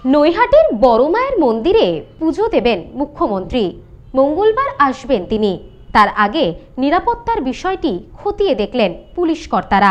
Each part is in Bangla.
নৈহাটির বড় মায়ের মন্দিরে পুজো দেবেন মুখ্যমন্ত্রী। মঙ্গলবার আসবেন তিনি। তার আগে নিরাপত্তার বিষয়টি খতিয়ে দেখলেন পুলিশ কর্তারা।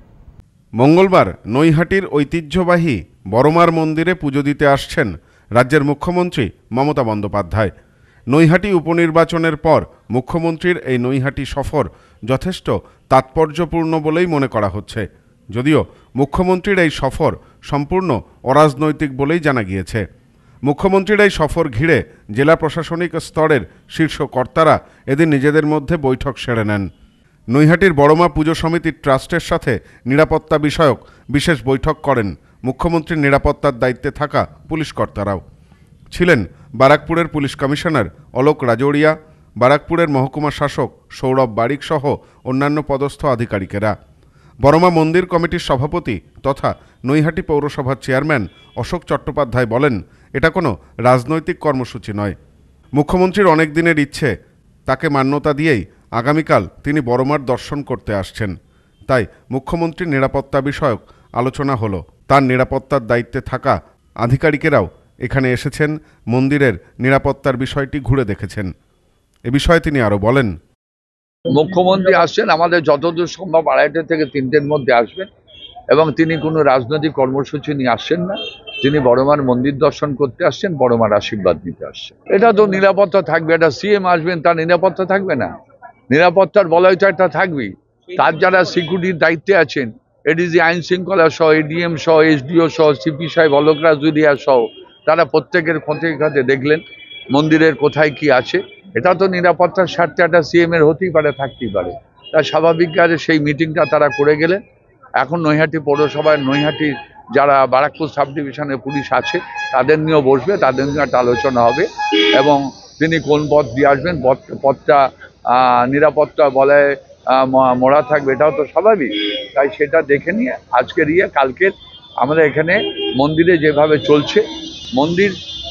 মঙ্গলবার নৈহাটির ঐতিহ্যবাহী বড়মার মন্দিরে পুজো দিতে আসছেন রাজ্যের মুখ্যমন্ত্রী মমতা বন্দ্যোপাধ্যায়। নৈহাটি উপনির্বাচনের পর মুখ্যমন্ত্রীর এই নৈহাটি সফর যথেষ্ট তাৎপর্যপূর্ণ বলেই মনে করা হচ্ছে, যদিও মুখ্যমন্ত্রীর এই সফর সম্পূর্ণ অরাজনৈতিক বলেই জানা গিয়েছে। মুখ্যমন্ত্রীর এই সফর ঘিরে জেলা প্রশাসনিক স্তরের শীর্ষ কর্তারা এদিন নিজেদের মধ্যে বৈঠক সেরে নেন। নৈহাটির বড়মা পুজো সমিতির ট্রাস্টের সাথে নিরাপত্তা বিষয়ক বিশেষ বৈঠক করেন মুখ্যমন্ত্রীর নিরাপত্তার দায়িত্বে থাকা পুলিশ কর্তারাও। ছিলেন বারাকপুরের পুলিশ কমিশনার অলোক রাজৌরিয়া, বারাকপুরের মহকুমা শাসক সৌরভ বারিক সহ অন্যান্য পদস্থ আধিকারিকেরা। বড়মা মন্দির কমিটির সভাপতি তথা নৈহাটি পৌরসভার চেয়ারম্যান অশোক চট্টোপাধ্যায় বলেন, এটা কোনো রাজনৈতিক কর্মসূচি নয়। মুখ্যমন্ত্রীর অনেক দিনের ইচ্ছে, তাকে মান্যতা দিয়েই আগামীকাল তিনি বড়মার দর্শন করতে আসছেন। তাই মুখ্যমন্ত্রীর নিরাপত্তা বিষয়ক আলোচনা হলো। তার নিরাপত্তার দায়িত্বে থাকা আধিকারিকেরাও এখানে এসেছেন, মন্দিরের নিরাপত্তার বিষয়টি ঘুরে দেখেছেন। এ বিষয়ে তিনি আরও বলেন, মুখ্যমন্ত্রী আসছেন, আমাদের যতদূর সম্ভব 2:30 থেকে 3টের মধ্যে আসবেন এবং তিনি কোনো রাজনৈতিক কর্মসূচি নিয়ে আসছেন না। তিনি বড়মার মন্দির দর্শন করতে আসছেন, বড়মার আশীর্বাদ নিতে আসছেন। এটা তো নিরাপত্তা থাকবে। এটা সিএম আসবেন, তার নিরাপত্তা থাকবে না? নিরাপত্তার বলয় তো একটা থাকবেই। তার যারা সিকিউরিটির দায়িত্বে আছেন, এডিজি আইন শৃঙ্খলা সহ, এডিএম সহ, এসডিও সহ, সিপি সাহেব অলোক রাজৌরিয়া সহ, তারা প্রত্যেকের খতিয়ে দেখলেন মন্দিরের কোথায় কি আছে। এটা তো নিরাপত্তার স্বার্থে একটা সিএম এর হতেই পারে, থাকতেই পারে। তার স্বাভাবিক কাজে সেই মিটিংটা তারা করে গেলেন। এখন নৈহাটি পৌরসভায় নৈহাটির যারা বারাকপুর সাব ডিভিশনের পুলিশ আছে তাদের নিয়েও বসবে, তাদের নিয়ে একটা আলোচনা হবে এবং তিনি কোন পথ দিয়ে আসবেন, পথটা নিরাপত্তা বলায় মোড়া থাকবে, এটাও তো স্বাভাবিক। তাই সেটা দেখে নিয়ে আজকের কালকের আমাদের এখানে মন্দিরে যেভাবে চলছে মন্দির,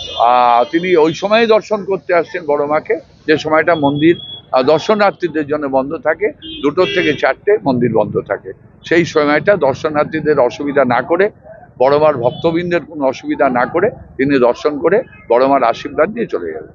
তিনি ওই সময় দর্শন করতে আসছেন বড়মাকে যে সময়টা মন্দির দর্শনার্থীদের জন্য বন্ধ থাকে, 2টো থেকে 4টে মন্দির বন্ধ থাকে। সেই সময়টা দর্শনার্থীদের অসুবিধা না করে, বড়মার ভক্তবৃন্দের কোনো অসুবিধা না করে তিনি দর্শন করে বড়মার আশীর্বাদ নিয়ে চলে যাবেন।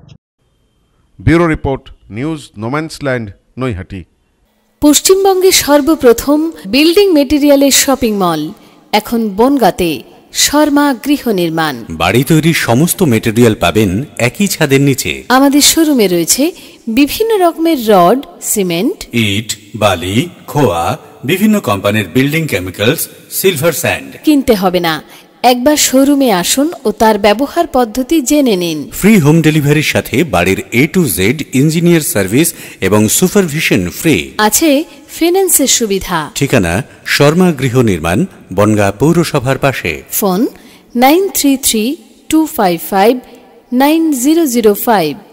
Bureau report, news no man's land, Naihati. পশ্চিমবঙ্গের সর্বপ্রথম বিল্ডিং মেটেরিয়ালের শপিং মল এখন বনগাঁতে। শর্মা গৃহ নির্মাণ, বাড়ি তৈরির সমস্ত মেটেরিয়াল পাবেন একই ছাদের নিচে। আমাদের শোরুমে রয়েছে বিভিন্ন রকমের রড, সিমেন্ট, ইট, বালি, খোয়া, বিভিন্ন কোম্পানির বিল্ডিং কেমিক্যালস, সিলভার স্যান্ড। কিনতে হবে না, একবার শোরুমে আসুন ও তার ব্যবহার পদ্ধতি জেনে নিন। ফ্রি হোম ডেলিভারির সাথে বাড়ির A to Z engineer service এবং সুপারভিশন ফ্রি। আছে ফিন্যান্সের সুবিধা। ঠিকানা শর্মা গৃহ নির্মাণ, বনগাঁ পৌরসভার পাশে। ফোন 9332559005।